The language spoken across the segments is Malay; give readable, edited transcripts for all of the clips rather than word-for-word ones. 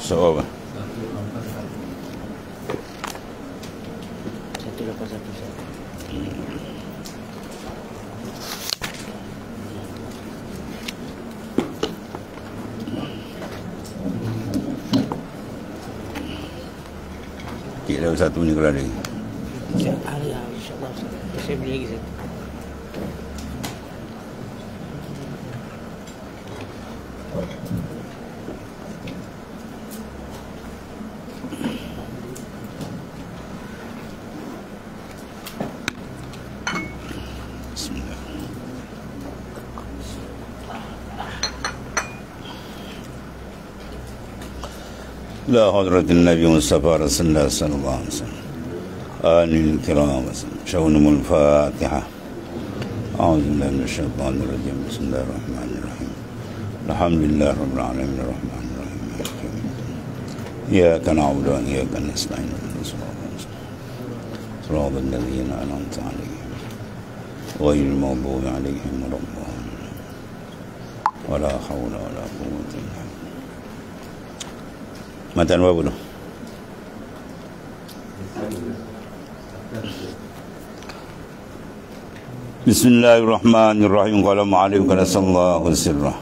So apa? 1811. Kira satu ni kalau ada. InsyaAllah. Saya beli lagi satu. Bismillah. لا حضرة النبي مصطفى رسول الله صلى الله عليه وسلم آله الكرام شونم الفاتحة أعوذ بالله من الشيطان الرجيم بسم الله الرحمن الرحيم الحمد لله رب العالمين الرحمن الرحيم مالك يوم الدين إياك نعبد وإياك نستعين صراط الذين أنعمت عليهم غير المغضوب عليهم ولا الضالين ولا حول ولا قوة إلا بالله. Matan apa dulu? Bismillahirrahmanirrahim. Qala ma'alaikum kana sallallahu sirrah.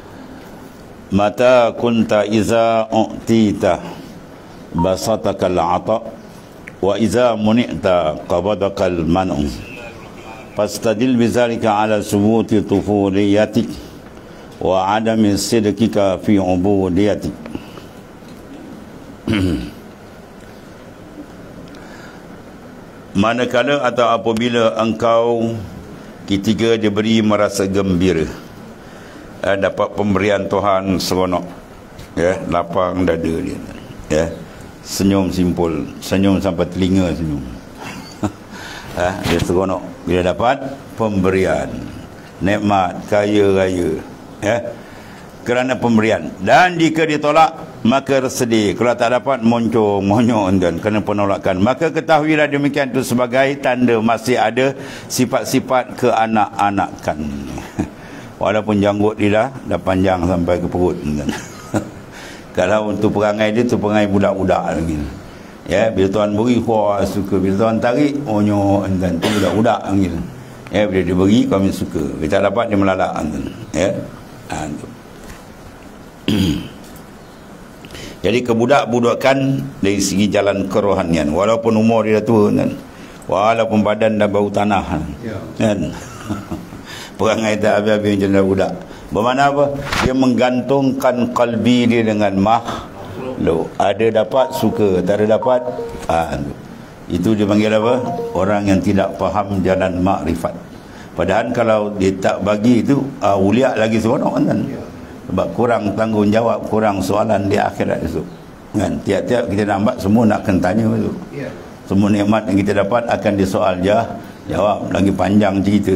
Mata kunta iza u'tita basatakal ata wa iza muni'ta qabadakal man'u. Fastadil bizalika ala subuti tufuliyatik wa adami sidqika fi ubudiyatik. Manakala atau apabila engkau ketika diberi merasa gembira, dapat pemberian Tuhan seronok, lapang dada dia, senyum simpul, senyum sampai telinga senyum. Dia seronok bila dapat pemberian, nikmat, kaya raya, kerana pemberian. Dan jika ditolak maka sedih, kalau tak dapat moncong monyok dan kerana penolakan, maka ketahuilah demikian itu sebagai tanda masih ada sifat-sifat keanak-anakan. Walaupun janggut dia dah panjang sampai ke perut kan. Kalau untuk perangai dia tu perangai budak-budak lagi. Bila Tuhan beri wah suka, bila Tuhan tarik monyok kan, tu budak-budak gitu. Bila dia beri kami suka, bila tak dapat dia melalak kan. Tu. Jadi kebudak-budakan dari segi jalan kerohanian, walaupun umur dia dah tua kan, walaupun badan dah bau tanah kan. Perangai tak habis-habis macam dah budak. Bermakna apa? Dia menggantungkan kalbi dia dengan makhluk. Ada dapat suka, tak ada dapat itu dia panggil apa? Orang yang tidak faham jalan makrifat. Padahal kalau dia tak bagi itu, uliak lagi seronok kan. Sebab kurang tanggungjawab, kurang soalan di akhirat esok kan. Tiap-tiap kita nampak semua nak kena tanya tu. Semua nikmat yang kita dapat akan disoal jawab, lagi panjang cerita.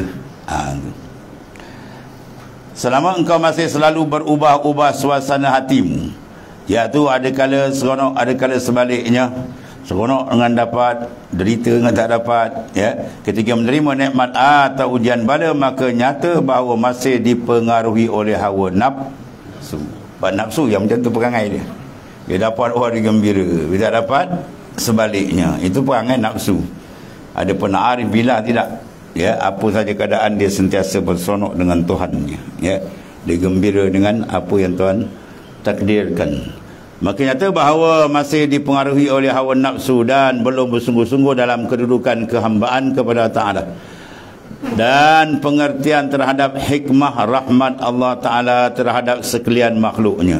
Selama engkau masih selalu berubah-ubah suasana hatimu, iaitu ada kala seronok, ada kala sebaliknya. Seronok dengan dapat, derita dengan tak dapat. Ketika menerima nikmat atau ujian bala, maka nyata bahawa masih dipengaruhi oleh hawa nafsu. Nafsu yang macam tu perangai dia. Dia dapat dia gembira, bila tak dapat sebaliknya. Itu perangai nafsu. Ada pernah arif bila tidak, apa saja keadaan dia sentiasa berseronok dengan Tuhannya. Dia gembira dengan apa yang Tuhan takdirkan. Maka nyata bahawa masih dipengaruhi oleh hawa nafsu dan belum bersungguh-sungguh dalam kedudukan kehambaan kepada Ta'ala dan pengertian terhadap hikmah rahmat Allah Ta'ala terhadap sekalian makhluknya.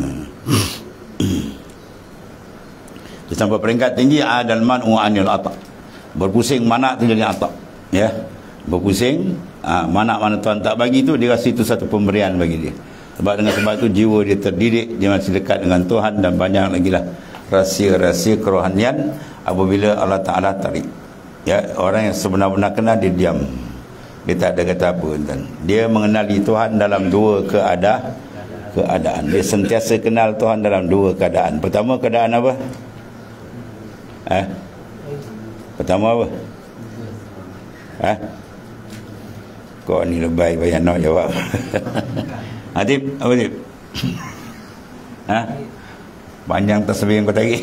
Sampai peringkat tinggi adal man'u anil ata', berpusing mana tu jadi ata', berpusing mana Tuhan tak bagi tu, dia rasa itu satu pemberian bagi dia. Sebab dengan sebab itu jiwa dia terdidik, dia masih dekat dengan Tuhan, dan banyak lagi lah rahsia-rahsia kerohanian apabila Allah Ta'ala tarik. Orang yang sebenar-benar kenal dia diam, dia tak ada kata apa kan. Dia mengenali Tuhan dalam dua keadaan. Dia sentiasa kenal Tuhan dalam dua keadaan. Pertama keadaan apa? Pertama apa? Kau ni lebay payah nak jawab. Adib, apa Adib? Panjang tasbih yang kau tarik.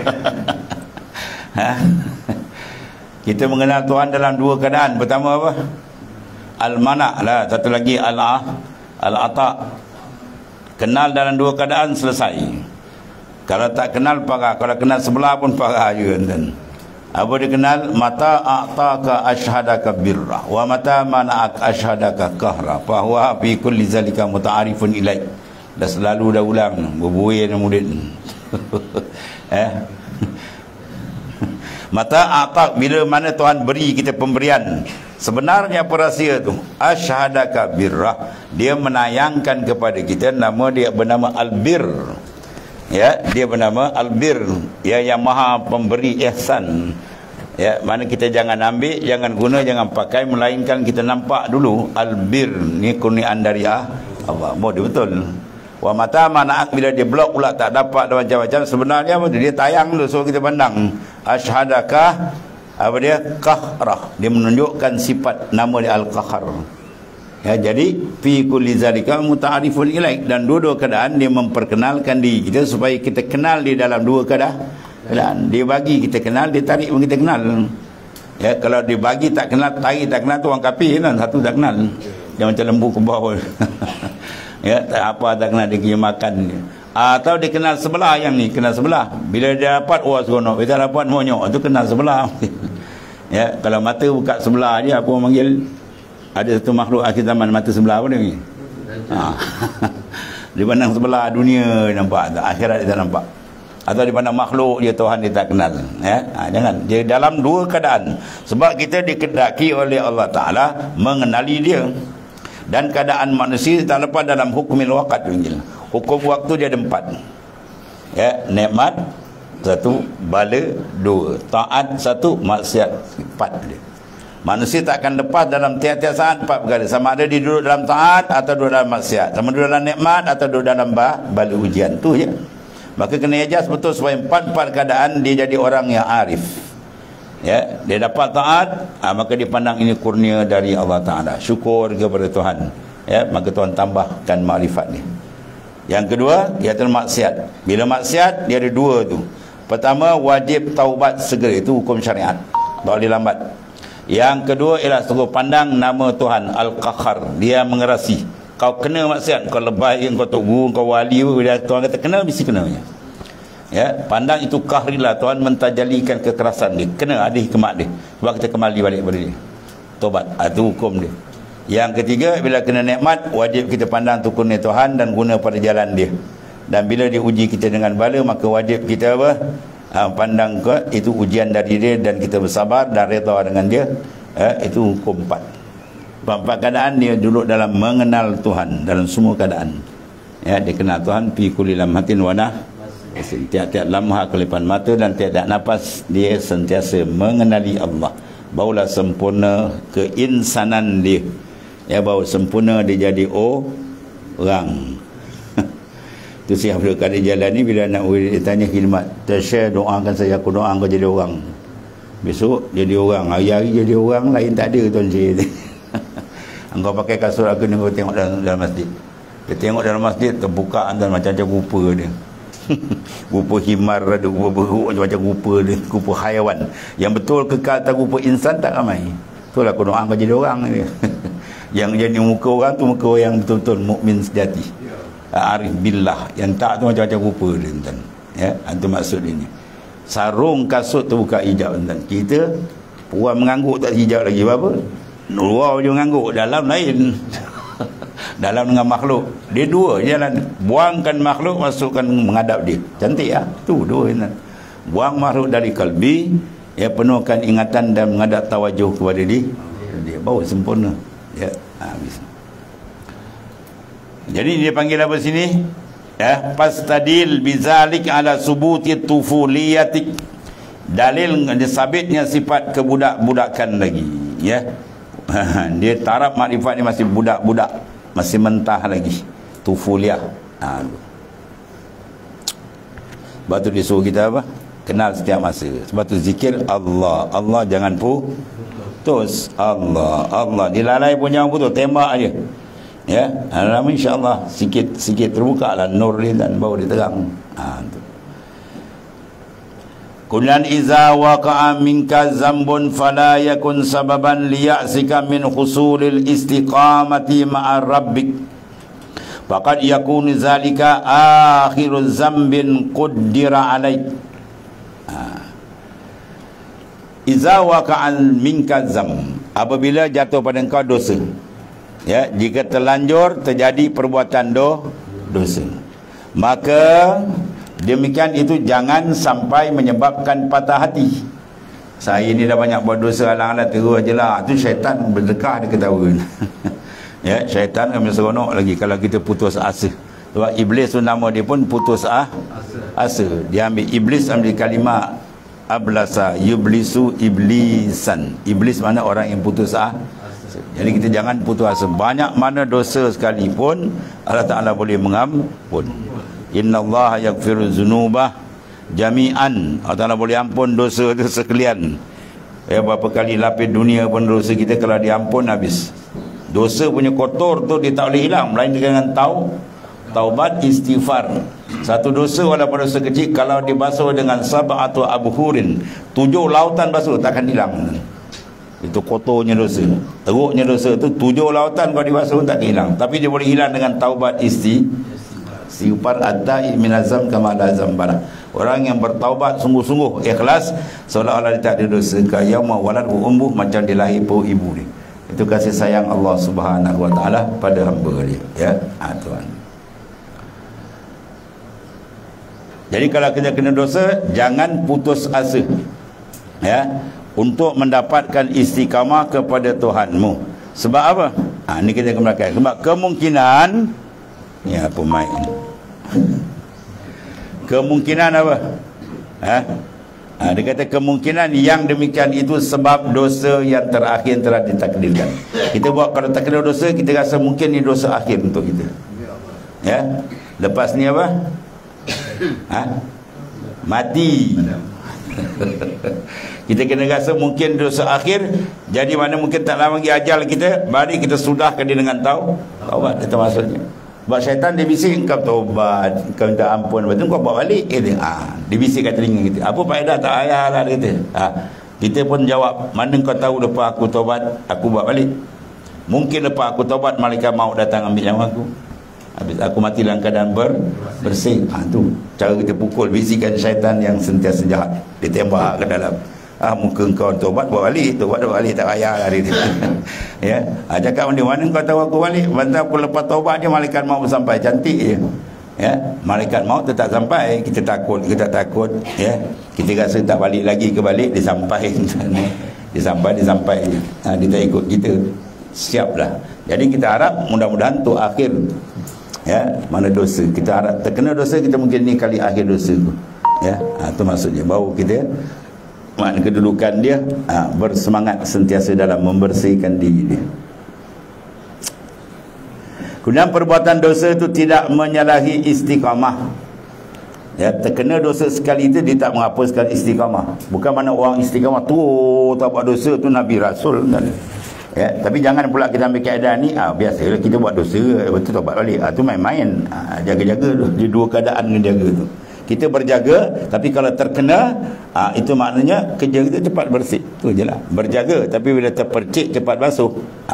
Ha? Kita mengenal Tuhan dalam dua keadaan. Pertama apa? Al-mana' lah. Satu lagi Al-ata'. Kenal dalam dua keadaan, selesai. Kalau tak kenal, parah. Kalau kenal sebelah pun parah juga. Apa dia kenal? Mata a'taka ashadaka birra wa mata mana'ak ashadaka kahra fahuwa fi kulli zalika muta'arifun ilaih. Dah selalu dah ulang berbuih dengan murid. Mata a'tak, bila mana Tuhan beri kita pemberian, sebenarnya apa rahsia tu? Ashadaka birra, dia menayangkan kepada kita, nama dia bernama Al-Bir. Ya, dia bernama Al-Bir, ya, yang maha pemberi ihsan. Ya, mana kita jangan ambil, jangan guna, jangan pakai, melainkan kita nampak dulu Al-Bir ni kurniaan dari Allah. Dia betul. Wa mata mana'ak, bila dia blok pula tak dapat dan macam-macam, sebenarnya apa dia tayang dulu suruh kita pandang. Ashadaka, apa dia? Qahrah, dia menunjukkan sifat nama dia Al-Qahar. Ya, jadi fi kulli zalika muta'arifun ilaik, dan dua-dua keadaan dia memperkenalkan diri kita supaya kita kenal di dalam dua keadaan. Dia bagi kita kenal, dia tarik pun kita kenal. Ya, kalau dia bagi tak kenal, tarik tak kenal, tu orang kafir kan, satu tak kenal. Dia macam lembu ke bawah. Ya, tak apa tak kenal, dia kena makan dia. Atau dia kenal sebelah, yang ni kenal sebelah. Bila dia dapat, wah seronok. Bila dapat monyok, tu kenal sebelah. Ya, kalau mata buka sebelah dia, apa orang panggil? Ada satu makhluk akhir zaman mata sebelah, apa dia ni? Dia pandang sebelah dunia nampak, akhirat dia tak nampak. Atau dia pandang makhluk dia, Tuhan dia tak kenal. Ya, jangan. Dia dalam dua keadaan. Sebab kita dikehendaki oleh Allah Ta'ala mengenali dia. Dan keadaan manusia tak lepas dalam hukumil waqt. Hukum waktu dia ada 4. Ya, nikmat 1, bala 2, taat 1, maksiat 4 dia. Manusia tak akan lepas dalam tiap-tiap saat 4 perkara. Sama ada dia duduk dalam taat atau duduk dalam maksiat, sama duduk dalam nikmat atau duduk dalam bala ujian. Tu je. Maka kena adjust betul supaya 4 keadaan dia jadi orang yang arif. Ya, dia dapat taat, maka dia pandang ini kurnia dari Allah Ta'ala. Syukur kepada Tuhan. Ya, maka Tuhan tambahkan makrifat ni. Yang kedua, iaitu maksiat. Bila maksiat, dia ada 2 tu. Pertama, wajib taubat segera. Itu hukum syariat. Tak boleh lambat. Yang kedua ialah suruh pandang nama Tuhan Al-Qahar. Dia mengerasi. Kau kena maksiat, kau lebay, kau tok guru, kau wali, Tuhan kata kena, mesti kenanya. Ya, pandang itu kahrilah, Tuhan mentajalikan kekerasan dia. Kena ada hikmat dia. Sebab kita kembali balik pada dia. Tobat, itu hukum dia. Yang ketiga, bila kena nikmat, wajib kita pandang tu kurnia Tuhan dan guna pada jalan dia. Dan bila dia uji kita dengan bala, maka wajib kita apa? Pandang ke itu ujian dari dia dan kita bersabar dan redha dengan dia. Itu hukum 4. 4 keadaan dia duduk dalam mengenal Tuhan dalam semua keadaan. Ya, dia kenal Tuhan fi kulli lamhatin wa tiap-tiap lamha kelipan mata dan tiap-tiap nafas dia sentiasa mengenali Allah. Barulah sempurna keinsanan dia. Ya, baru sempurna dia jadi orang. Tu Syekh Abdul Qadir Jalani bila nak dia tanya khidmat, "Tasya, doakan saya, aku doa kau jadi orang." Besok jadi orang, hari-hari jadi orang lain tak ada tuan Syekh. Engkau pakai kasut aku ni, kau tengok dalam masjid. Dia tengok dalam masjid terbuka antara macam-macam rupa dia. Rupa himar ada, rupa beruk, macam-macam rupa dia, rupa haiwan. Yang betul kekal tak rupa insan tak ramai. Itulah aku doa kau jadi orang dia. Yang jadi muka orang tu muka yang betul-betul mukmin sejati. Arif billah. Yang tak tu macam-macam rupa dia, tuan. Ya, itu maksud ini. Sarung kasut tu buka hijab, tuan. Kita puan mengangguk tak hijab lagi apa? Luar je mengangguk, dalam lain. Dalam dengan makhluk. Dia 2 jalan. Buangkan makhluk, masukkan menghadap dia. Cantik lah. Tu 2 jalan. Buang makhluk dari kalbi, ya, penuhkan ingatan dan menghadap tawajuh kepada dia. Dia baru sempurna. Ya, habis. Jadi dia panggil apa sini? Ya, pastadil bizalik ala subuti tufuliyatik. Dalil sabitnya sifat kebudak-budakan lagi. Ya. Dia taraf makrifat ni masih budak-budak, masih mentah lagi. Tufuliyah. Sebab tu dia suruh kita apa? Kenal setiap masa. Sebab tu zikir Allah. Allah jangan putus. Allah. Allah. Dilalai pun jangan putus. Tembak aja. Ya. Insya-Allah sikit-sikit terbuka lah nur dia dan baru dia terang. Tu. Kemudian iza waqa'a minka zambun fala yakun sababan liya'sika min husulil istiqamati ma'a rabbik. Faqad yakun zalika akhiru zambin quddira alaik. Iza waqa'a minka zam, apabila jatuh pada engkau dosa. Ya, jika terlanjur terjadi perbuatan dosa, maka demikian itu jangan sampai menyebabkan patah hati. Saya ni dah banyak buat dosa, alang-alang terus je lah. Itu syaitan berdekah, dia ketawa. Ya, syaitan akan seronok lagi kalau kita putus asa. Sebab iblis tu nama dia pun putus asa. Dia ambil iblis, ambil kalimah ablasa, yublisu iblisan. Iblis mana orang yang putus asa. Jadi kita jangan putus asa. Banyak mana dosa sekalipun Allah Ta'ala boleh mengampun. Innallaha yaghfiru dzunuba jami'an. Allah Ta'ala boleh ampun dosa itu sekalian. Berapa kali lapis dunia pun dosa kita kalau diampun habis. Dosa punya kotor tu dia tak boleh hilang melainkan dengan taubat istighfar. Satu dosa walaupun dosa kecil, kalau dibasuh dengan sab'atu abhurin, 7 lautan basuh takkan hilang. Itu kotornya dosa, teruknya dosa tu 7 lautan kalau dibasuh tak hilang. Tapi dia boleh hilang dengan taubat istighfar at-ta'i min azam kama la zambara. Orang yang bertaubat sungguh-sungguh ikhlas seolah-olah dia tak ada dosa, kaya mawalat umbuh, macam dia lahir ibu dia. Itu kasih sayang Allah Subhanahu wa taala pada hamba dia, ya. Tuan. Jadi kalau kita kena dosa, jangan putus asa, ya, untuk mendapatkan istiqamah kepada Tuhanmu. Sebab apa? Ini kita akan belakang. Sebab kemungkinan, ya, pemain. Kemungkinan apa? Dia kata kemungkinan yang demikian itu sebab dosa yang terakhir telah ditakdirkan. Kita buat, kalau takdir dosa, kita rasa mungkin ni dosa akhir untuk kita. Ya. Lepas ni apa? Mati. Kita kena rasa mungkin dosa akhir, jadi mana mungkin tak lama lagi ajal kita, mari kita sudahkan dia dengan taubat. Itu maksudnya. Sebab syaitan dia bisik, kau taubat, kau minta ampun, lepas tu kau buat balik. Dia bisik kat telinga kita. Apa faedah, tak payahlah, dia kata. Kita pun jawab, mana kau tahu lepas aku taubat aku buat balik? Mungkin lepas aku taubat malaikat maut datang ambil nyawa aku, habis aku mati dalam keadaan bersih. Tu cara kita pukul bisikan syaitan yang sentiasa jahat. Dia tembak ke dalam, muka kau taubat buat balik, tak payahlah, dia. Ya, cakap mana kau tahu aku balik? Masa aku lepas taubat dia malaikat maut sampai, cantik je. Ya, malaikat maut tetap sampai, kita takut, ya. Kita rasa tak balik lagi ke balik, dia sampai. Dia sampai. Dia tak ikut kita. Siaplah. Jadi kita harap mudah-mudahan tu akhir, ya, mana dosa kita harap terkena dosa, kita mungkin ni kali akhir dosa tu, ya. Itu maksudnya baru kita makna kedudukan dia bersemangat sentiasa dalam membersihkan diri dia. Kemudian perbuatan dosa itu tidak menyalahi istiqamah. Ya, terkena dosa sekali itu dia tak menghapuskan istiqamah. Bukan mana orang istiqamah tu tak buat dosa tu Nabi Rasul kan. Ya, tapi jangan pula kita ambil keadaan ni, biasalah kita buat dosa, betul taubat balik. Tu main-main. Jaga-jaga tu. Dia dua keadaan kena jaga tu. Kita berjaga, tapi kalau terkena, itu maknanya kerja kita cepat bersih. Tu je lah. Berjaga, tapi bila terpercik cepat basuh.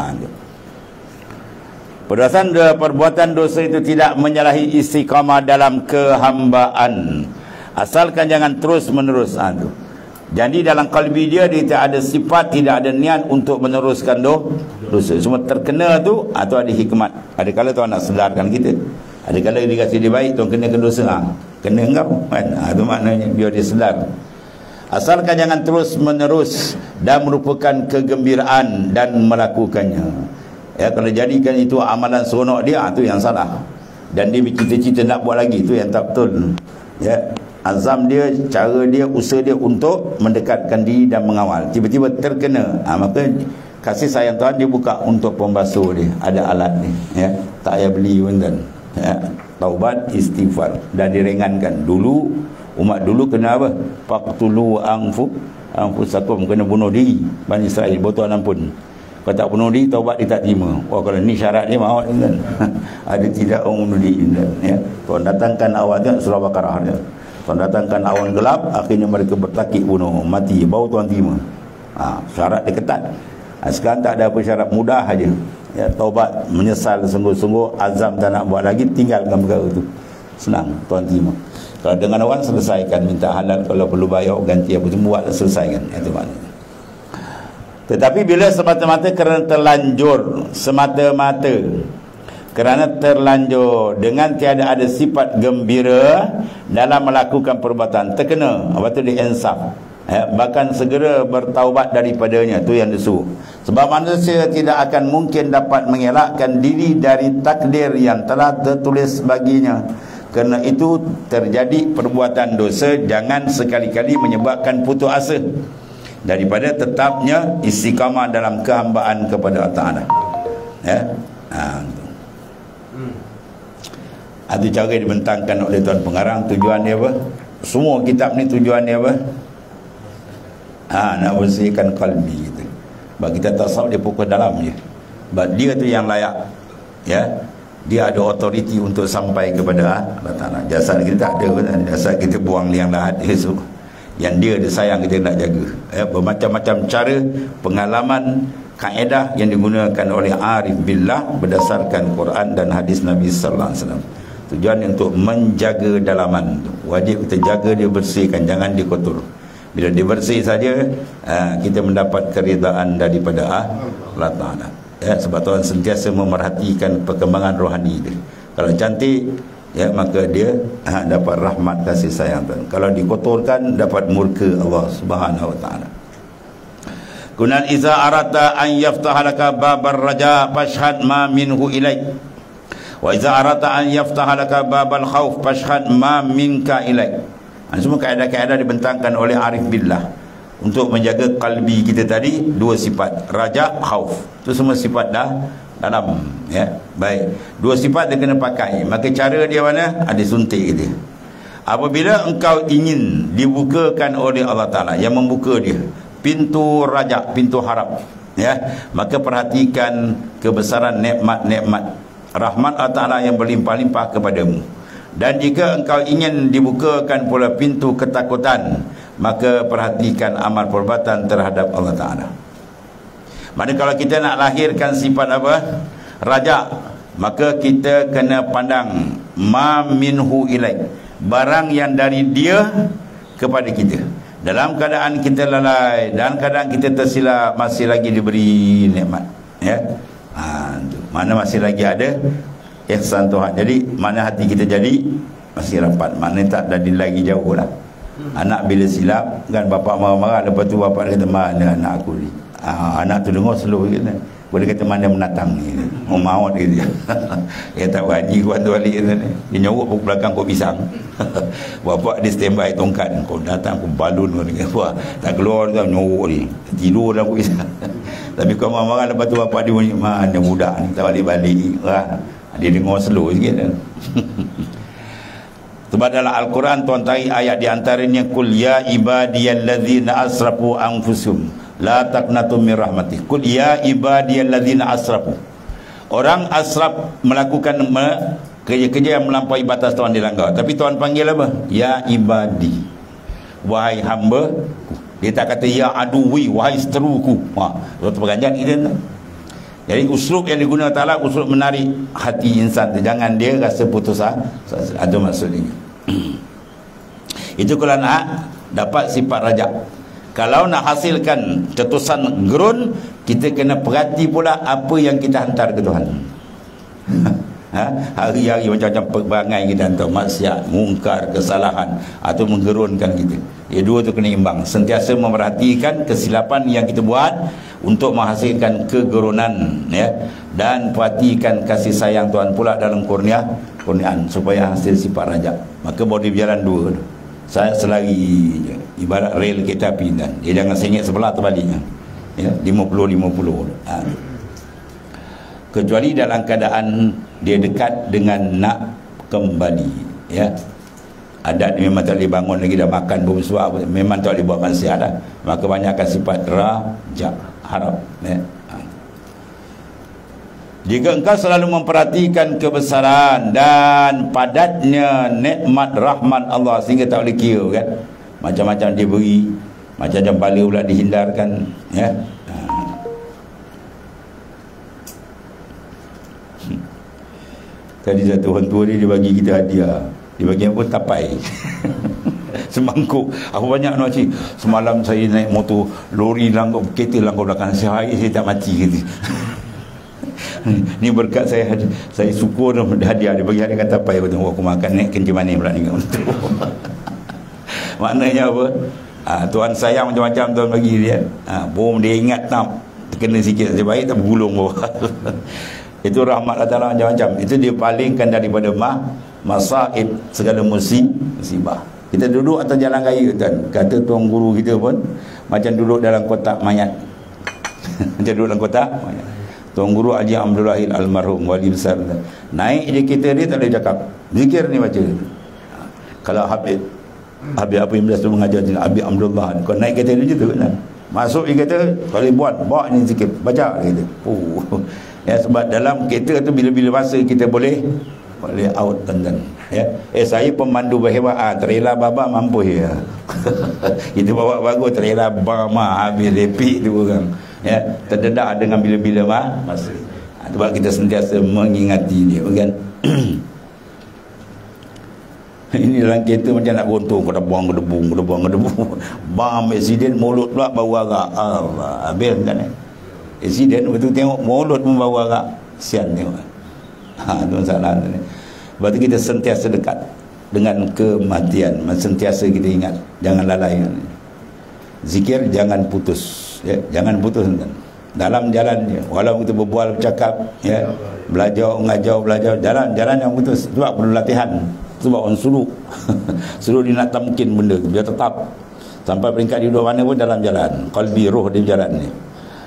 Berdasarkan perbuatan dosa itu tidak menyalahi istiqamah dalam kehambaan, asalkan jangan terus menerus. Jadi dalam kalbi dia tak ada sifat, tidak ada niat untuk meneruskan dosa. Semua terkena tu atau ada hikmat. Ada kala tuan nak sedarkan kita, ada kala dia kasi dia baik, tuan kena dosa, kena engkau kan. Itu maknanya biar dia sedar. Asalkan jangan terus menerus dan merupakan kegembiraan dan melakukannya. Ya, kalau jadikan itu amalan seronok dia, itu yang salah. Dan dia cita-cita nak buat lagi, itu yang tak betul. Ya, azam dia, cara dia, usaha dia untuk mendekatkan diri dan mengawal, tiba-tiba terkena, maka kasih sayang Tuhan dia buka untuk pembasuh dia, ada alat ni, ya, tak payah beli pun kan. Ya, taubat istighfar dan diringankan. Dulu umat dulu kena apa? Faqtulu anfusakum, kena bunuh diri. Bani Israel bertuan ampun. Kalau tak bunuh diri, taubat dia tak terima. Kalau ni syarat dia maut kan. Ada tidak orang bunuh diri kan. Ya, Tuhan datangkan awal tu surah Baqarah dia. Tuan datangkan awan gelap, akhirnya mereka bertakik bunuh, mati, baru tuan terima. Syarat dia ketat. Sekarang tak ada apa, syarat mudah aja. Ya, taubat, menyesal sungguh-sungguh, azam tak nak buat lagi, tinggalkan perkara itu. Senang, tuan terima. Kalau dengan orang, selesaikan, minta halal, kalau perlu bayar ganti apa semua, buat, selesaikan. Itu maknanya. Tetapi bila semata-mata kerana terlanjur, semata-mata kerana terlanjur dengan tiada ada sifat gembira dalam melakukan perbuatan, terkena, apa tu diinsaf, bahkan segera bertaubat daripadanya, tu yang disuruh. Sebab manusia tidak akan mungkin dapat mengelakkan diri dari takdir yang telah tertulis baginya. Kerana itu terjadi perbuatan dosa, jangan sekali-kali menyebabkan putus asa daripada tetapnya istiqamah dalam kehambaan kepada Allah Ta'ala. Ya. Itu cara dibentangkan oleh Tuan Pengarang. Tujuan dia apa? Semua kitab ni tujuan dia apa? Nak bersihkan kalbi gitu. Sebab kita tasawuf dia pukul dalam je. Sebab dia tu yang layak. Ya. Dia ada otoriti untuk sampai kepada Allah Ta'ala. Jasad kita tak ada. Jasad kita buang liang lahat esok. Yang dia sayang, kita nak jaga. Bermacam-macam cara, pengalaman, kaedah yang digunakan oleh arif billah berdasarkan Quran dan hadis Nabi sallallahu alaihi wasallam. Tujuan untuk menjaga dalaman tu. Wajib kita jaga dia, bersihkan, jangan dikotor. Bila dia bersih saja, kita mendapat keridaan daripada Allah Ta'ala. Ya, sebab Tuhan sentiasa memerhatikan perkembangan rohani dia. Kalau cantik, ya, maka dia dapat rahmat kasih sayang Tuhan. Kalau dikotorkan, dapat murka Allah Subhanahu wa taala. Kunan iza arata an yaftaha laka babar raja fashhad ma minhu ilaik. Wa iza arata an yaftaha laka babal khauf fashhad ma minka ilaik. Semua kaedah-kaedah dibentangkan oleh arif billah untuk menjaga kalbi kita tadi. Dua sifat, raja, khauf. Itu semua sifat dah dalam, ya. Baik, dua sifat dia kena pakai. Maka cara dia mana? Ada suntik dia. Apabila engkau ingin dibukakan oleh Allah Ta'ala, yang membuka dia pintu raja, pintu harap, ya, maka perhatikan kebesaran nikmat-nikmat rahmat Allah Ta'ala yang berlimpah-limpah kepadamu. Dan jika engkau ingin dibukakan pula pintu ketakutan, maka perhatikan amal perbuatan terhadap Allah Ta'ala. Mana kalau kita nak lahirkan sifat apa? Raja, maka kita kena pandang ma minhu ilaik, barang yang dari dia kepada kita. Dalam keadaan kita lalai, dalam keadaan kita tersilap, masih lagi diberi nikmat, ya. Mana masih lagi ada ihsan Tuhan. Jadi mana hati kita jadi masih rapat, mana tak jadi lagi jauh lah. Anak bila silap kan, bapak marah-marah, lepas tu bapak kata, mana anak aku ni? Anak tu dengar slow gitu. Boleh kata mana menatang ni, maut gitu. Dia tak berani kuat tu balik gitu. Dia nyorok pukul belakang kau pisang. Bapak dia standby tongkat, kau datang aku balun kau ni. Wah, tak keluar tu nyorok ni. Tidur dalam kau pisang. Tapi kau marah-marah, lepas tu bapak dia bunyi, mana budak ni tak balik-balik. Wah, dia dengar slow sikit kan. Sebab dalam Al-Quran Tuhan tarik ayat di antaranya, kul ya ibadiyallazina asrafu anfusum la taqnatu min rahmatih. Kul ya ibadiyallazina asrafu. Orang asraf melakukan kerja-kerja yang melampaui batas Tuhan dilanggar. Tapi Tuhan panggil apa? Ya ibadi, wahai hamba. Dia tak kata ya aduwi, wahai seteruku. Itu peranjat kita. Jadi uslub yang digunakan Ta'ala, uslub menarik hati insan. Jangan dia rasa putus asa. Itu maksudnya. Itu kalau nak dapat sifat raja. Kalau nak hasilkan cetusan gerun, kita kena perhati pula apa yang kita hantar ke Tuhan. Hari-hari macam-macam perangai kita hantar, maksiat, mungkar, kesalahan, atau menggerunkan kita. Dua tu kena imbang. Sentiasa memerhatikan kesilapan yang kita buat untuk menghasilkan kegerunan, ya. Dan perhatikan kasih sayang Tuhan pula dalam kurniaan supaya hasil sifat raja. Maka boleh berjalan dua. Saya selari je, ibarat rel kereta api kan. Dia jangan sengit sebelah terbaliknya. Ya, 50-50. Kecuali dalam keadaan dia dekat dengan nak kembali, ya. Adat memang tak boleh bangun lagi, dah makan bersuap, memang tak boleh buat maksiat dah. Maka banyakkan sifat raja, harap, ya. Jika engkau selalu memperhatikan kebesaran dan padatnya nikmat rahmat Allah sehingga tak boleh kira kan, macam-macam dia beri, macam-macam bala pula dihindarkan, ya. Tadi satu orang tua dia bagi kita hadiah, dia bagi apa? Tapai. Semangkuk. Apa banyak nak cik? Semalam saya naik motor, lori langgar, kereta langgar belakang saya tak mati kata. Ni berkat saya syukur hadiah dia bagi hadiah kata tapai. Aku makan naik kencing manis pula ni. Maknanya apa? Tuhan sayang macam-macam Tuhan bagi dia. Bom dia ingat tak terkena sikit saja baik, tak bergulung bawah. Itu rahmat Allah Ta'ala macam-macam. Itu dia palingkan daripada masaib, segala musibah. Kita duduk atas jalan raya kan, kata tuan guru kita pun macam duduk dalam kotak mayat. Macam duduk dalam kotak mayat. Tuan guru Haji Abdul almarhum wali besar, naik je kereta dia tak boleh cakap, zikir ni baca. Kalau Habib apa yang biasa mengajar ni, Habib Abdullah, kau naik kereta dia tu kan, masuk dia kata kalau buat bawa ni zikir, baca dia kata. Ya, sebab dalam kereta tu bila-bila masa kita boleh out tuan-tuan, ya. Saya pemandu berhebat, trailer baba mampu ya. Kita bawa bagus trailer bama habis repik tu orang, ya, terdedah dengan bila-bila masa. Sebab kita sentiasa mengingati dia kan. Ini dalam kereta macam nak gontung, kau dah buang gedebu. Bam accident, mulut pula bau arak. Allah, habis kan. Accident betul, tengok mulut pun bau arak. Sian tengok. Tuan salah ni. Sebab tu kita sentiasa dekat dengan kematian, sentiasa kita ingat, jangan lalai. Zikir jangan putus, ya, jangan putus dalam jalan dia. Walau kita berbual bercakap, ya, belajar mengajar, jalan yang putus. Sebab perlu latihan. Sebab orang suluk suruh dia nak tamkin benda, dia tetap sampai peringkat di dua mana pun dalam jalan qalbi, roh dia jalan ni.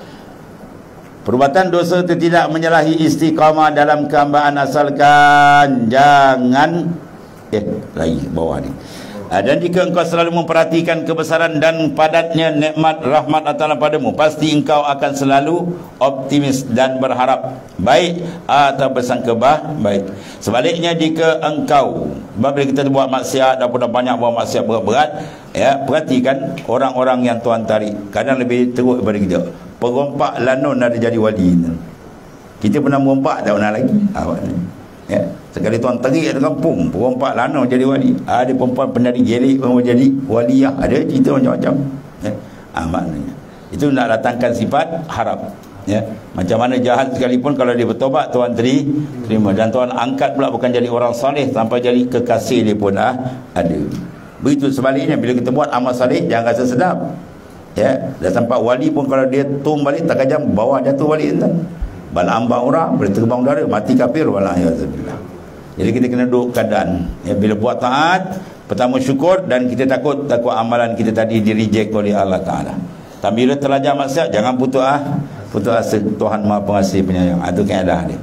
Perbuatan dosa itu tidak menyalahi istiqamah dalam kehambaan asalkan jangan lagi bawah ni. Dan jika engkau selalu memperhatikan kebesaran dan padatnya nikmat rahmat Allah padamu, pasti engkau akan selalu optimis dan berharap baik atau bersangka baik. Sebaliknya jika engkau, sebab bila kita buat maksiat, dah banyak buat maksiat berat-berat, ya, perhatikan orang-orang yang Tuhan tarik, kadang lebih teruk daripada kita. Perompak lanun ada jadi wali. Kita pernah merompak, tak pernah lagi. Ya, sekali Tuhan tarik kat kampung, perompak lanau jadi wali. Ada perempuan penari gelik pun jadi waliyah, ada cerita macam-macam, ya. Maknanya itu nak datangkan sifat harap, ya. Macam mana jahat sekalipun kalau dia bertobat, Tuhan terima, dan Tuhan angkat pula bukan jadi orang saleh sampai jadi kekasih dia pun ada. Begitu sebaliknya, bila kita buat amal saleh jangan rasa sedap, ya. Dah sampai wali pun kalau dia tum balik tak kejam bawah jatuh balik entah. Bala ambang orang boleh terbang udara, mati kafir wala yazbillah. Jadi kita kena duduk keadaan, ya, bila buat taat, pertama syukur, dan kita takut amalan kita tadi di-reject oleh Allah Ta'ala. Tapi bila terlajar maksiat, jangan putus asa. Tuhan Maha Pengasih Penyayang. Itu kaedah dia.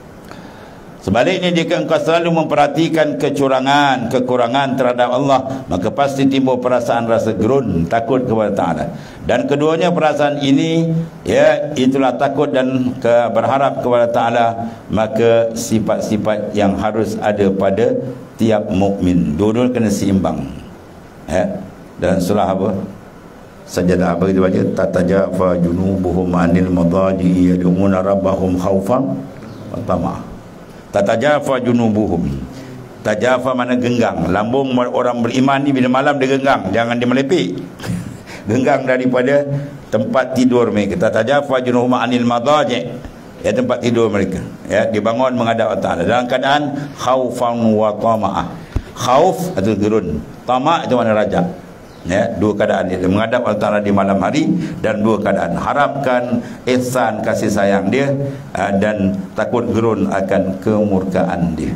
Sebaliknya jika engkau selalu memperhatikan kekurangan terhadap Allah, maka pasti timbul perasaan rasa gerun, takut kepada Ta'ala. Dan keduanya perasaan ini, ya, itulah takut dan berharap kepada Ta'ala, maka sifat-sifat yang harus ada pada tiap mukmin. Dua-dua kena seimbang, ya. Dan surah apa? Sajadah apa kita baca? Tatajafa junubuhum anil madaji yad'una rabbahum khaufan wa tama'ah. Tatajafa junubuhum. Tajafa mana genggang. Lambung orang beriman ni bila malam dia genggang, jangan dia melepik. Genggang daripada tempat tidur mereka. Tatajafa junubuhum anil madaji, ya, tempat tidur mereka, ya, dibangun menghadap Allah Ta'ala dalam keadaan khaufan wa tama'ah. Khauf atau gerun, tama' itu mana raja, ya, dua keadaan dia menghadap Allah Ta'ala di malam hari, dan dua keadaan harapkan ihsan kasih sayang dia, dan takut gerun akan kemurkaan dia.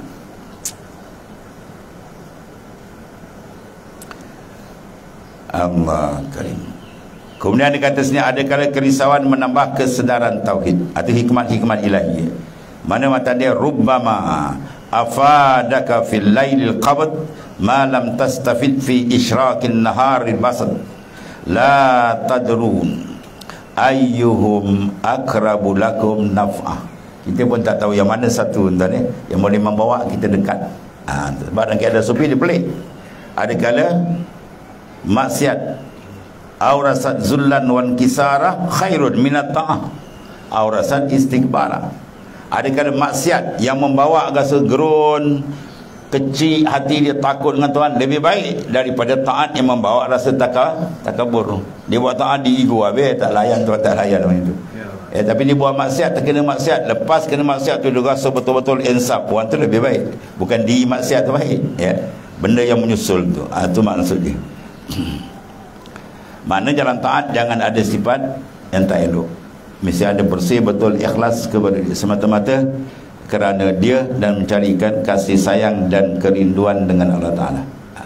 Allah Karim. Kemudian dia kata sini, ada kala kerisauan menambah kesedaran tauhid atau hikmat-hikmat ilahi. Mana mata dia, rubbama afadaka fil lailil qabd ma lam tastafid fi isyraqin naharil basad la tadrun ayyuhum akrabu lakum naf'ah. Kita pun tak tahu yang mana satu tuan yang boleh membawa kita dekat. Sebab dalam keadaan sufi dia pelik. Ada kala maksiat aurasat zullan wan kisara khairun minat ta'ah aurasat istikbara. Ada kala maksiat yang membawa rasa gerun, kecil hati dia, takut dengan Tuhan, lebih baik daripada taat yang membawa rasa takabur. Dia buat taat di ego, habis tak layan Tuhan, tak layan macam itu. Tapi dia buat maksiat, terkena maksiat, lepas kena maksiat tu dia rasa betul-betul insaf, puan tu lebih baik, bukan di maksiat tu baik, benda yang menyusul tu. Itu maksud dia. Makna jalan taat jangan ada sifat yang tak elok, mesti ada bersih betul, ikhlas kepada dia semata-mata kerana dia dan mencarikan kasih sayang dan kerinduan dengan Allah Ta'ala.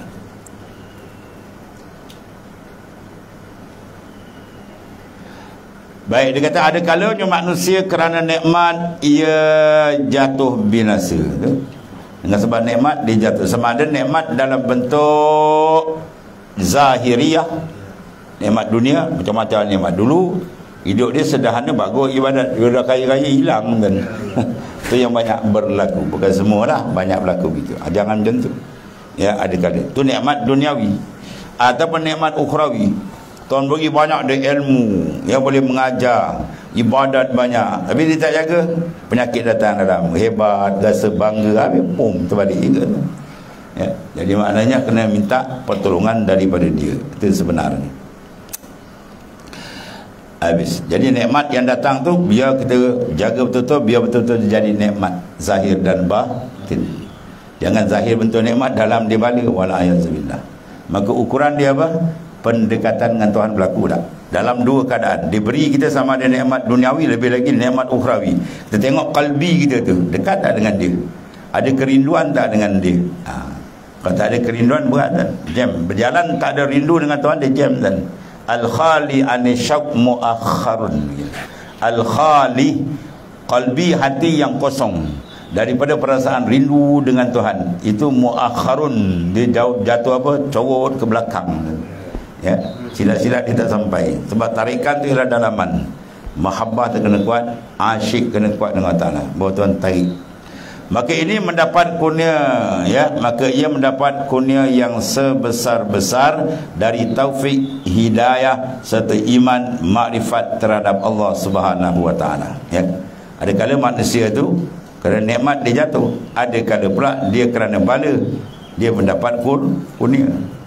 Baik, dia kata ada kalanya manusia kerana nikmat ia jatuh binasa. Dengan sebab nikmat dia jatuh. Sama ada nikmat dalam bentuk zahiriah, nikmat dunia, macam-macam nikmat. Dulu hidup dia sederhana, bagus ibadat, dia dah kaya-kaya hilang kan. Itu yang banyak berlaku, bukan semua lah, banyak berlaku begitu. Jangan macam tu. Ada kala tu nikmat duniawi ataupun nikmat ukhrawi. Tuan bagi banyak dia ilmu yang boleh mengajar, ibadat banyak, tapi dia tak jaga, penyakit datang dalam, hebat, rasa bangga, habis terbalik juga. Jadi maknanya kena minta pertolongan daripada dia. Itu sebenarnya. Habis. Jadi nikmat yang datang tu biar kita jaga betul-betul, biar betul-betul jadi nikmat zahir dan batin. Jangan zahir bentuk nikmat, dalam dia bala, wala ayazubillah. Maka ukuran dia apa? Pendekatan dengan Tuhan berlaku tak? Dalam dua keadaan, diberi kita sama ada nikmat duniawi, lebih lagi nikmat ukhrawi. Kita tengok kalbi kita tu, dekat tak dengan dia? Ada kerinduan tak dengan dia? Kalau tak ada kerinduan, berat kan? Jam berjalan tak ada rindu dengan Tuhan, dia jam kan? Al-khali anisyaq muakharun. Al-khali, qalbi, hati yang kosong daripada perasaan rindu dengan Tuhan, itu muakharun, dia jatuh apa? Corot ke belakang. Silat-silat dia tak sampai. Sebab tarikan tu ialah dalaman. Mahabbah tu kena kuat, asyik kena kuat dengan Allah, baru Tuhan tarik. Maka ini mendapat kurnia, maka ia mendapat kurnia yang sebesar-besar dari taufik, hidayah serta iman, makrifat terhadap Allah Subhanahu wa taala. Ada kala manusia tu kerana nikmat dia jatuh, ada kala pula dia kerana bala dia mendapat kurnia.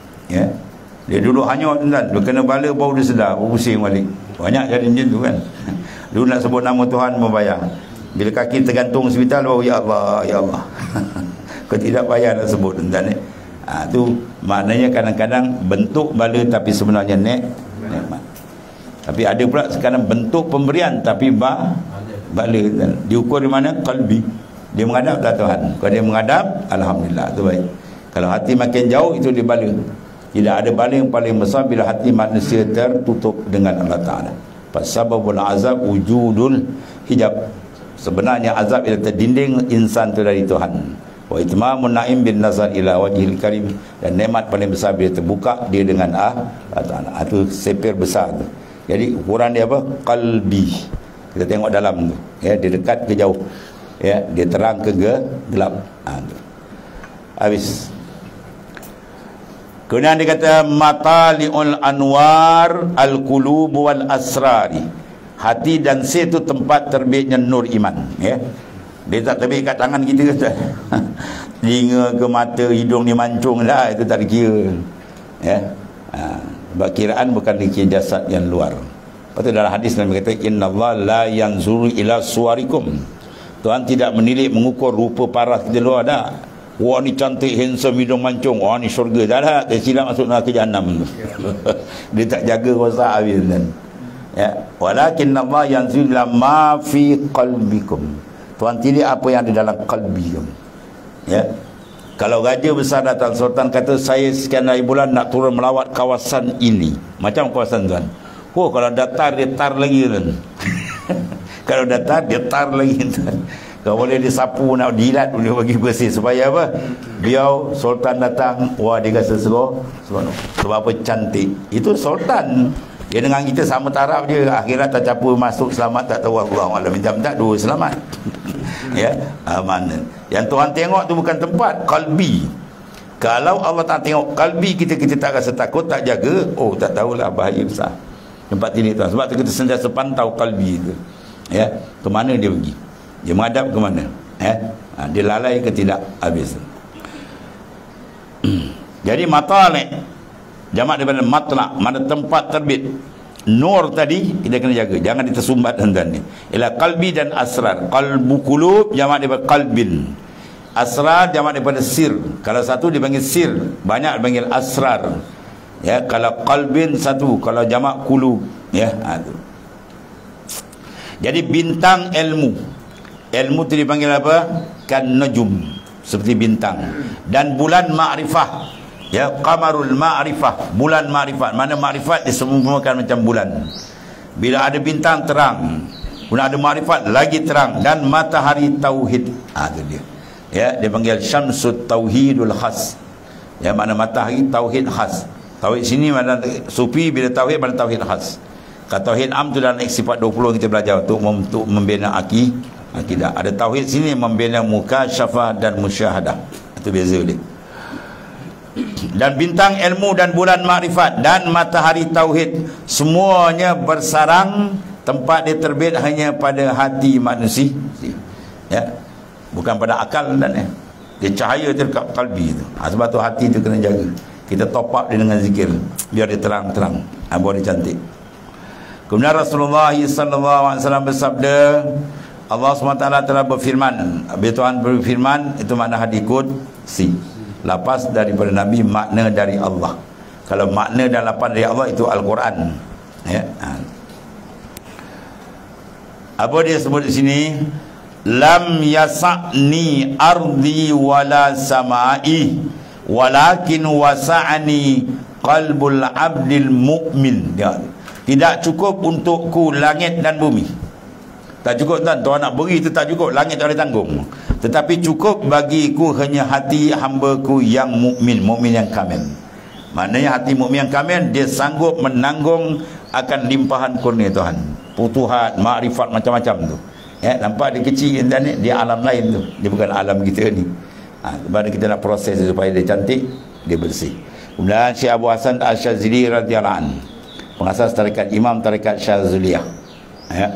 Dia dulu hanyut tuan, dia kena bala baru dia sedar, pusing balik. Banyak jadi macam tu kan. Dulu nak sebut nama Tuhan membayar. Bila kaki tergantung hospital baru ya Allah, ya Allah. Kau tidak payah nak sebut tuan. Tu maknanya kadang-kadang bentuk bala tapi sebenarnya nikmat. Tapi ada pula sekarang bentuk pemberian tapi bala. Diukur di mana? Qalbi. Dia menghadap dah Tuhan. Kalau dia menghadap, alhamdulillah, tu baik. Kalau hati makin jauh, itu dia bala. Tidak ada bala yang paling besar bila hati manusia tertutup dengan Allah Ta'ala. Fasababul azab wujudul hijab. Sebenarnya azab ialah terdinding insan itu dari Tuhan. Wa itmamun na'im bin nazar ila wajhil karim. Dan nikmat paling besar bila terbuka dia dengan Allah Ta'ala. Itu sepir besar tu. Jadi ukuran dia apa? Qalbi. Kita tengok dalam tu. Dia dekat ke jauh. Dia terang ke gelap. Habis. Kemudian dia kata matali'ul anwar al-qulub wal asrari. Hati dan sir itu tempat terbitnya nur iman. Dia tak terbit kat tangan kita ke? Telinga ke mata, hidung ni mancung dah, itu tak dikira. Sebab kiraan bukan dikira jasad yang luar. Lepas tu dalam hadis Nabi kata innallaha la yanzuru ila suwarikum. Tuhan tidak menilik mengukur rupa paras kita luar dah. Wah ni cantik, handsome, hidung mancung, wah ni syurga. Dah lah, dia silap masuk neraka jahanam. Dia tak jaga rosak habis kan. Walakin Allah yanzil ma fi qalbikum. Tuhan tilik apa yang ada dalam qalbi kamu. Kalau raja besar datang, sultan kata saya sekian hari bulan nak turun melawat kawasan ini. Macam kawasan tuan. Oh kalau datar dia tar lagi kan. Kalau datar dia tar lagi tuan. Kalau boleh disapu, nak dilat, boleh bagi bersih. Supaya apa? Biar sultan datang, wah dia rasa seronok. Sebab apa? Cantik. Itu sultan. Dia dengan kita sama taraf je. Akhirat tak campur masuk selamat, tak tahu Allah. Minta-minta dua selamat. Ya, mana? Yang Tuhan tengok tu bukan tempat, qalbi. Kalau Allah tak tengok kalbi kita, kita tak rasa takut, tak jaga, oh tak tahulah, bahaya besar tempat ini tuan. Sebab tu kita sentiasa pantau kalbi itu. Ya, ke mana dia pergi? Dia menghadap ke mana? Dia lalai ke tidak? Habis. Jadi matalik, jamak daripada matlak, mana tempat terbit. Nur tadi kita kena jaga, jangan ditersumbat tuan-tuan ni. Ialah qalbi dan asrar. Qalbu qulub jamak daripada qalbin. Asrar jamak daripada sir. Kalau satu dipanggil sir, banyak dipanggil asrar. Ya, kalau qalbin satu, kalau jamak qulub, ya, itu. Jadi bintang ilmu. Ilmu itu dipanggil apa? Kan najum, seperti bintang. Dan bulan ma'rifah. Ya, qamarul ma'rifah, bulan ma'rifat. Mana ma'rifat disempurnakan macam bulan. Bila ada bintang terang, bila ada ma'rifat lagi terang. Dan matahari tauhid. Itu dia. Ya, dia panggil syamsut tauhidul khas. Ya, mana matahari tauhid khas. Tauhid sini mana sufi, bila tauhid mana tauhid khas. Kalau tauhid am tu dalam sifat 20 kita belajar untuk membina akidah. Ada tauhid sini membina mukasyafah dan musyahadah. Itu beza dia. Dan bintang ilmu dan bulan makrifat dan matahari tauhid, semuanya bersarang, tempat dia terbit hanya pada hati manusia. Ya, bukan pada akal dan dia cahaya tu dekat kalbi tu. Sebab tu hati tu kena jaga. Kita top up dia dengan zikir biar dia terang-terang, biar dia cantik. Kemudian Rasulullah SAW bersabda, Allah SWT telah berfirman. Bila Tuhan berfirman, itu makna hadis qudsi, lapas daripada Nabi, makna dari Allah. Kalau makna dan lapas dari Allah itu Al-Quran. Ya. Apa dia sebut di sini? Lam yasa'ni ardi wala sama'i walakin wasa'ani qalbul abdil mu'min. Tidak cukup untukku langit dan bumi. Tak cukup tuan, Tuhan nak beri itu tak cukup, langit tak boleh tanggung. Tetapi cukup bagiku hanya hati hamba-Ku yang mukmin, mukmin yang kamil. Maknanya hati mukmin yang kamil, dia sanggup menanggung akan limpahan kurnia Tuhan. Putuhat, makrifat macam-macam tu. Ya, nampak dia kecil ni, dia alam lain tu. Dia bukan alam kita ni. Sebab kita nak proses supaya dia cantik, dia bersih. Kemudian Syekh Abu Hasan Al-Syazili radhiyallahu anhu, pengasas tarekat Imam tarekat Syazuliyah. Ya.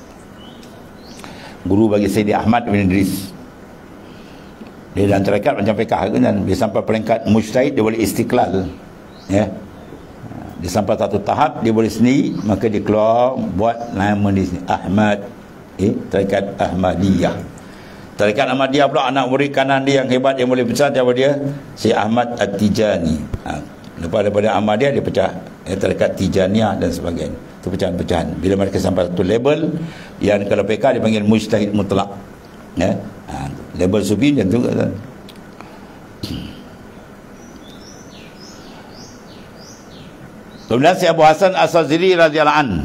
Guru bagi Sayyidi Ahmad bin Idris. Dia dalam tarekat macam fiqah kan, dia sampai peringkat mujtahid, dia boleh istiqlal. Ya. Dia sampai satu tahap dia boleh sendiri, maka dia keluar buat nama di sini Ahmad, tarekat Ahmadiyah. Tarekat Ahmadiyah pula anak murid kanan dia yang hebat yang boleh pecah, siapa dia? Si Ahmad At-Tijani. Lepas daripada Ahmadiyah dia pecah, tarekat Tijaniyah dan sebagainya. Itu pecahan-pecahan. Bila mereka sampai satu label yang kalau PK dipanggil mujtahid mutlak. Ya. Label sufi macam tu kan. Kemudian si Abu Hasan As-Sazili radhiyallahu an,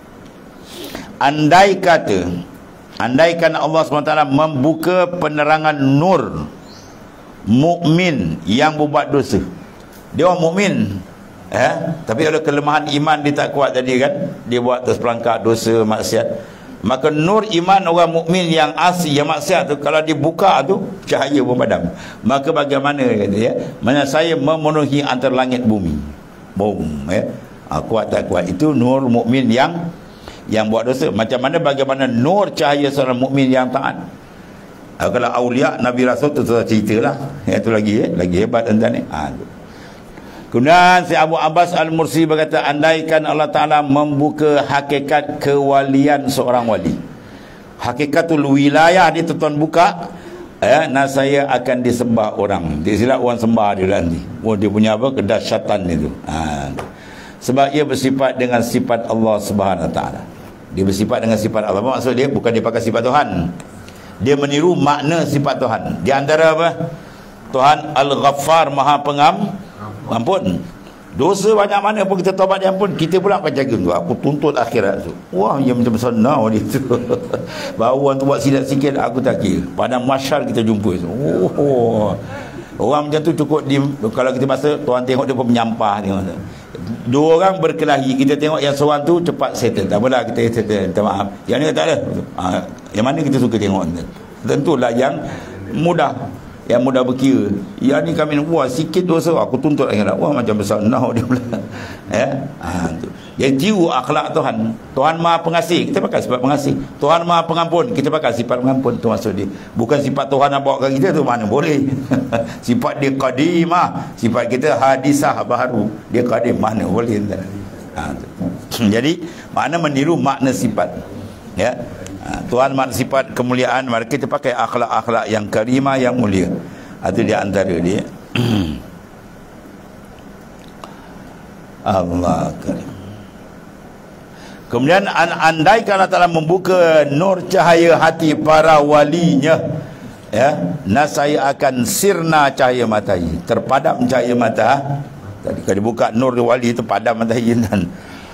andaikan Allah SWT membuka penerangan nur mukmin yang berbuat dosa. Dia orang mukmin, tapi ada kelemahan iman dia tak kuat tadi kan, dia buat terperangkap dosa maksiat. Maka nur iman orang mukmin yang asli yang maksiat tu, kalau dibuka tu cahaya memadam. Maka bagaimana kata ya, mana saya memenuhi antara langit bumi. Boom, ya. Kuat tak kuat, itu nur mukmin yang buat dosa. Macam mana bagaimana nur cahaya seorang mukmin yang taat. Kalau aulia Nabi Rasul tu ceritalah, itu lagi hebat tuan ni. Kemudian si Abu Abbas Al-Mursi berkata, andaikan Allah Ta'ala membuka hakikat kewalian seorang wali, hakikatul wilayah dia tuan buka, saya akan disembah orang. Dia silap orang sembah dia nanti. Dia punya apa? Kedahsyatan itu. Sebab ia bersifat dengan sifat Allah Subhanahu Wa Ta'ala. Dia bersifat dengan sifat Allah. Apa maksud dia? Bukan dia pakai sifat Tuhan. Dia meniru makna sifat Tuhan. Di antara apa? Tuhan Al-Ghaffar, Maha Pengampun. Dosa banyak mana pun kita taubat dia ampun. Kita pula akan jaga tu. Aku tuntut akhirat tu. Wah, dia macam senang dia tu. Baru orang tu buat silap sikit, aku tak kira. Pada masyar kita jumpa tu. Orang macam tu cukup kalau kita masa Tuhan tengok dia pun menyampah tengok tu. Dua orang berkelahi, kita tengok yang seorang tu cepat settle. Tak apalah, kita settle, minta maaf. Yang ni tak ada. Yang mana kita suka tengok tu. tentulah yang mudah, yang mudah berkira. Yang ni kami wah sikit dosa aku tuntut akhirat. Wah macam besar nah dia pula. Tu. Yang jiwa akhlak Tuhan. Tuhan Maha Pengasih, kita pakai sifat pengasih. Tuhan Maha Pengampun, kita pakai sifat pengampun. Tu maksud dia. Bukan sifat Tuhan nak bawakan kita tu mana boleh. Sifat dia qadimah, sifat kita hadisah baharu. Dia qadim mana boleh. Jadi makna meniru makna sifat. Ya. Tuhan makna sifat kemuliaan, maka kita pakai akhlak-akhlak yang karimah, yang mulia. Itu di antara dia. Allah karim. Kemudian andai Allah Ta'ala membuka nur cahaya hati para walinya, ya, nasaya akan sirna cahaya matahari, terpadam cahaya mata. Tadi kalau dibuka nur wali itu padam matahari kan.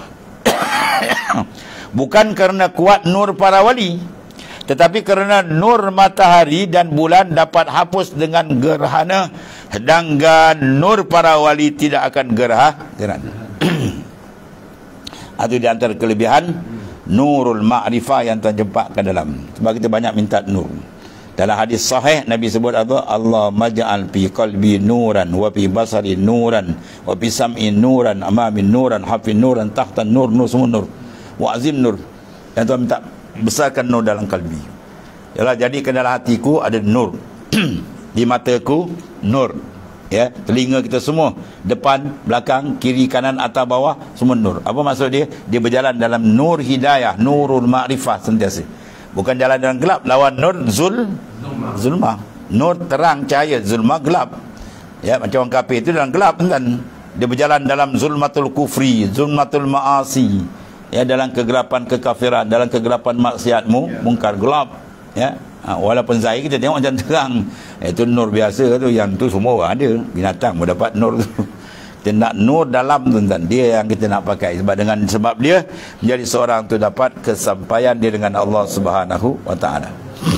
Bukan kerana kuat nur para wali, tetapi kerana nur matahari dan bulan dapat hapus dengan gerhana, sedangkan nur para wali tidak akan gerhana. Itu di antara kelebihan nurul ma'rifah yang Tuhan jempakkan dalam. Sebab kita banyak minta nur. Dalam hadis sahih Nabi sebut apa? Allah maj'al fi qalbi nuran wa fi basari nuran wa fi sam'i nuran amami nuran hafi nuran tahta nur semua nur wa azim nur. Yang Tuhan minta besarkan nur dalam kalbi. Yalah, jadi ke dalam hatiku ada nur. Di mataku nur. Ya, telinga kita semua, depan, belakang, kiri, kanan, atas, bawah, semua nur. Apa maksud dia? Dia berjalan dalam nur hidayah, nurul ma'rifah sentiasa. Bukan jalan dalam gelap, lawan nur zulmah. Nur terang cahaya, zulmah gelap. Ya, macam orang kafir itu dalam gelap kan. Dia berjalan dalam zulmatul kufri, zulmatul ma'asi. Ya, dalam kegelapan kekafiran, dalam kegelapan maksiatmu, mungkar gelap. Ya. Walaupun zahir kita tengok macam terang, itu nur biasa tu, yang tu semua orang ada, binatang pun dapat nur tu. Kita nak nur dalam tu, dia yang kita nak pakai. Sebab dia menjadi seorang tu dapat kesampaian dia dengan Allah Subhanahu wa taala.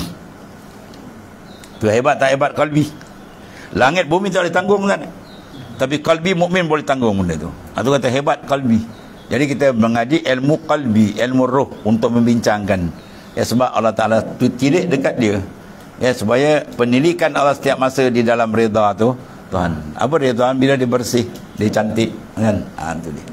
Tu hebat tak hebat kalbi? Langit bumi tak boleh tanggung kan? Tapi kalbi mukmin boleh tanggung benda tu. Itu kata hebat kalbi. Jadi kita mengaji ilmu kalbi, ilmu roh untuk membincangkan. Ya, sebab Allah Ta'ala tilik dekat dia. Ya, supaya penilikan Allah setiap masa di dalam reda tu Tuhan. Apa dia Tuhan? Bila dia bersih, dia cantik kan? Itu dia.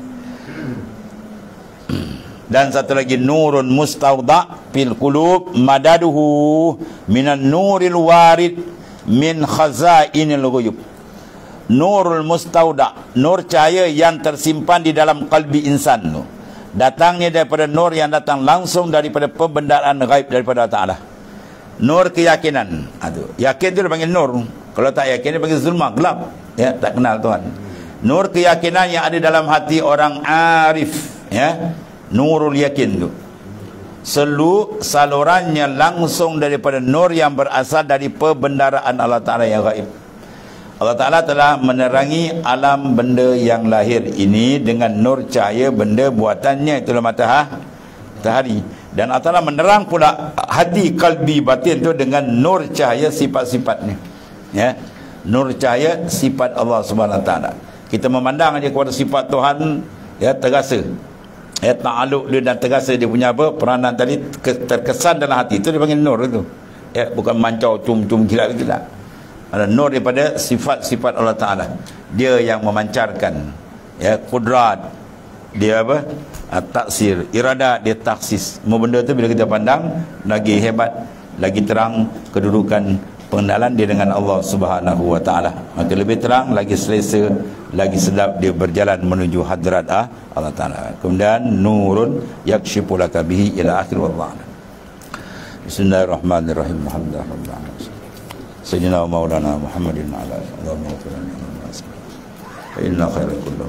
Dan satu lagi, nurun mustawda' fil qulub madaduhu minan nuril warid min khazainil ghuyub. Nurul mustawda', nur cahaya yang tersimpan di dalam kalbi insan tu, datangnya daripada nur yang datang langsung daripada pembendaraan ghaib daripada Allah Ta'ala. Nur keyakinan. Yakin tu dia panggil nur. Kalau tak yakin dia panggil zulmah, gelap. Ya, tak kenal Tuhan. Nur keyakinan yang ada dalam hati orang arif. Ya, nurul yakin tu. Salurannya langsung daripada nur yang berasal dari pembendaraan Allah Ta'ala yang ghaib. Allah Ta'ala telah menerangi alam benda yang lahir ini dengan nur cahaya benda buatannya, itulah matahari. Dan Allah Ta'ala menerang pula hati, kalbi, batin itu dengan nur cahaya sifat-sifatnya. Ya, nur cahaya sifat Allah Subhanahu Wa Ta'ala. Kita memandang aja kepada sifat Tuhan, ya, terasa. Ya, ta'aluk dia dan terasa dia punya apa? Peranan tadi terkesan dalam hati. Itu dia panggil nur itu. Ya, bukan mancau cum-cum gila-gila. Ada nur daripada sifat-sifat Allah Ta'ala. Dia yang memancarkan, ya, kudrat, dia apa? Taksir, iradat, dia taksis. Semua benda tu bila kita pandang lagi hebat, lagi terang kedudukan pengenalan dia dengan Allah Subhanahu wa taala. Maka lebih terang, lagi selesa, lagi sedap dia berjalan menuju hadrat Allah Ta'ala. Kemudian nurun yakshifu laka bihi ila akhir wallah. Bismillahirrahmanirrahim. Alhamdulillah. Sayyidina Maulana Muhammadin ala Allahumma ghfirlana wa inna khairal kullahu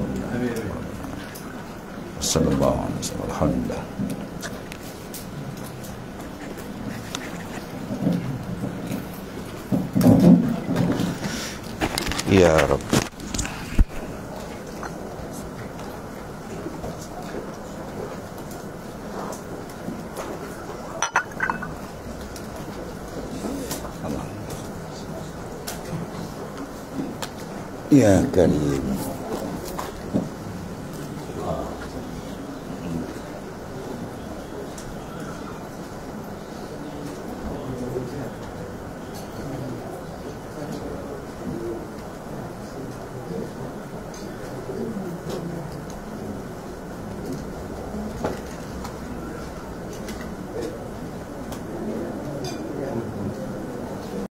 sallallahu alaihi wasallam. Alhamdulillah. Ya Rabb. Ya Karim.